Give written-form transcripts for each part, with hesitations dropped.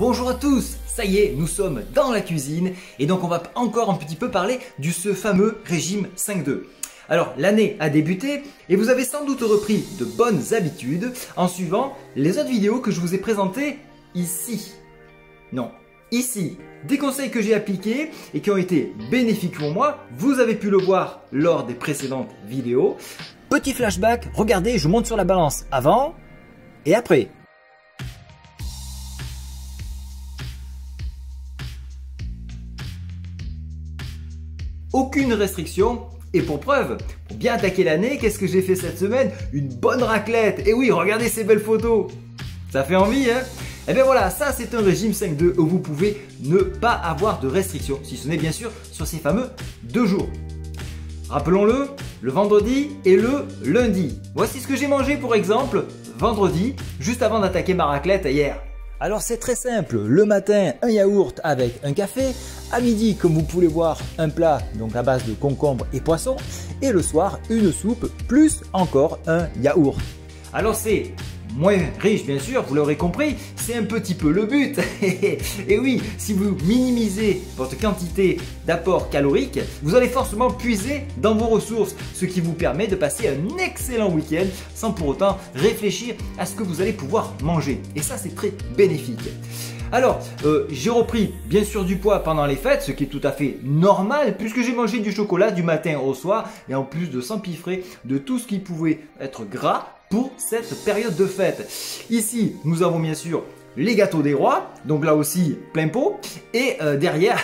Bonjour à tous, ça y est, nous sommes dans la cuisine et donc on va encore un petit peu parler de ce fameux régime 5-2. Alors l'année a débuté et vous avez sans doute repris de bonnes habitudes en suivant les autres vidéos que je vous ai présentées ici. Non, ici, des conseils que j'ai appliqués et qui ont été bénéfiques pour moi, vous avez pu le voir lors des précédentes vidéos. Petit flashback, regardez, je monte sur la balance avant et après. Aucune restriction. Et pour preuve, pour bien attaquer l'année, qu'est-ce que j'ai fait cette semaine? Une bonne raclette. Et oui, regardez ces belles photos. Ça fait envie, hein? Et bien voilà, ça c'est un régime 5-2 où vous pouvez ne pas avoir de restrictions, si ce n'est bien sûr sur ces fameux 2 jours. Rappelons-le, le vendredi et le lundi. Voici ce que j'ai mangé pour exemple vendredi, juste avant d'attaquer ma raclette hier. Alors c'est très simple, le matin un yaourt avec un café, à midi comme vous pouvez voir un plat donc à base de concombre et poisson et le soir une soupe plus encore un yaourt. Alors c'est moins riche bien sûr, vous l'aurez compris, c'est un petit peu le but. Et oui, si vous minimisez votre quantité d'apport calorique, vous allez forcément puiser dans vos ressources, ce qui vous permet de passer un excellent week-end sans pour autant réfléchir à ce que vous allez pouvoir manger. Et ça c'est très bénéfique. Alors, j'ai repris bien sûr du poids pendant les fêtes, ce qui est tout à fait normal puisque j'ai mangé du chocolat du matin au soir et en plus de s'empiffrer de tout ce qui pouvait être gras pour cette période de fête. Ici, nous avons bien sûr les gâteaux des rois, donc là aussi plein pot, et derrière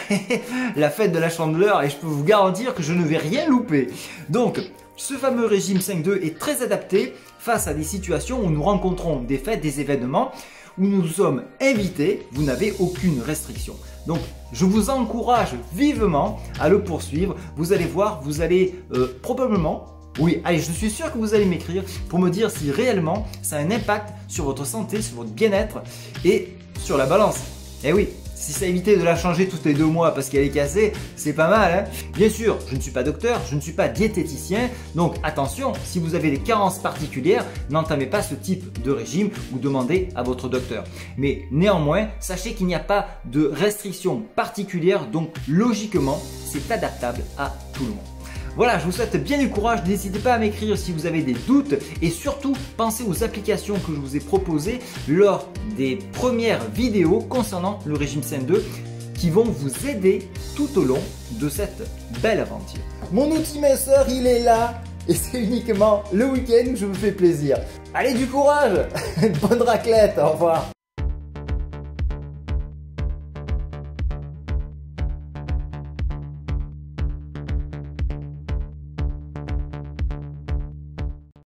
la fête de la Chandeleur et je peux vous garantir que je ne vais rien louper. Donc, ce fameux régime 5-2 est très adapté face à des situations où nous rencontrons des fêtes, des événements, où nous sommes invités, vous n'avez aucune restriction. Donc, je vous encourage vivement à le poursuivre. Vous allez voir, vous allez probablement... Oui, allez, je suis sûr que vous allez m'écrire pour me dire si réellement ça a un impact sur votre santé, sur votre bien-être et sur la balance. Eh oui, si ça évite de la changer tous les 2 mois parce qu'elle est cassée, c'est pas mal, hein? Bien sûr, je ne suis pas docteur, je ne suis pas diététicien, donc attention, si vous avez des carences particulières, n'entamez pas ce type de régime ou demandez à votre docteur. Mais néanmoins, sachez qu'il n'y a pas de restrictions particulières, donc logiquement, c'est adaptable à tout le monde. Voilà, je vous souhaite bien du courage, n'hésitez pas à m'écrire si vous avez des doutes et surtout pensez aux applications que je vous ai proposées lors des premières vidéos concernant le régime 5-2 qui vont vous aider tout au long de cette belle aventure. Mon outil minceur, il est là et c'est uniquement le week-end où je vous fais plaisir. Allez, du courage, bonne raclette, au revoir.